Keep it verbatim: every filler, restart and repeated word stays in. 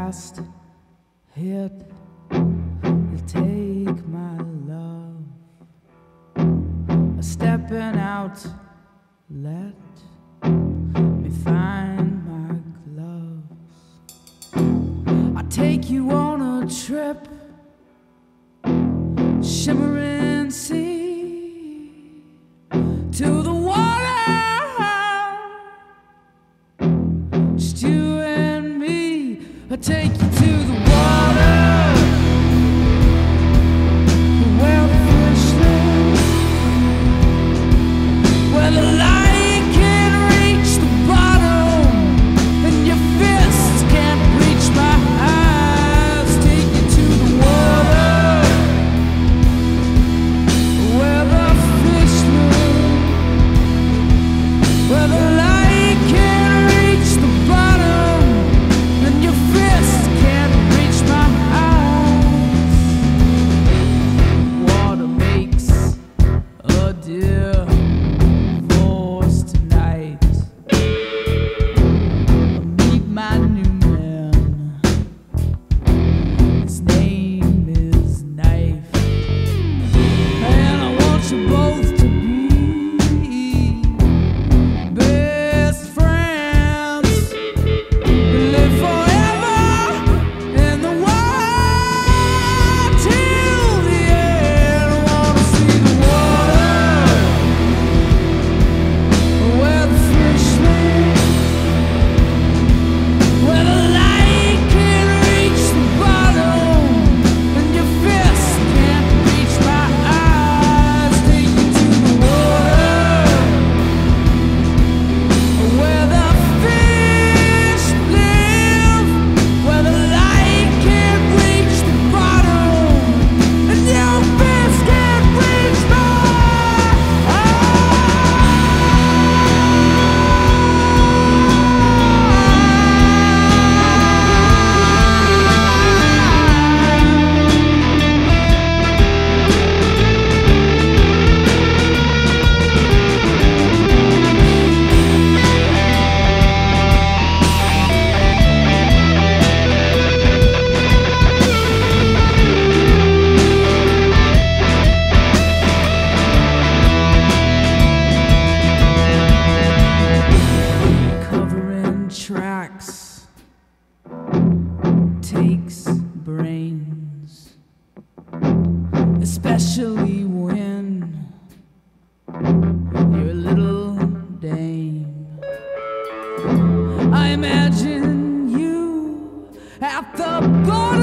last hit. You'll take my love. Stepping out, let me find my gloves. I take you on a trip, shimmering sea, to the water, just you and me. I take you to the water, where the fish live, where the light can reach the bottom, and your fists can't reach my eyes. Take you to the water, where the fish live, where the light can reach the bottom, and your fists can't reach my eyes. Water makes a dear voice tonight. I'll meet my new man. His name is Knife, and I want you both to be best friends. We live forever in the wild till the end. I wanna see the water, where the fish live, where the light can reach the bottom, and your fist can't reach my eyes. Take you to the water, where the fish live, where the light can't reach the bottom, and your fist can't reach my covering tracks takes brains, especially when you're a little dame. I imagine you at the bottom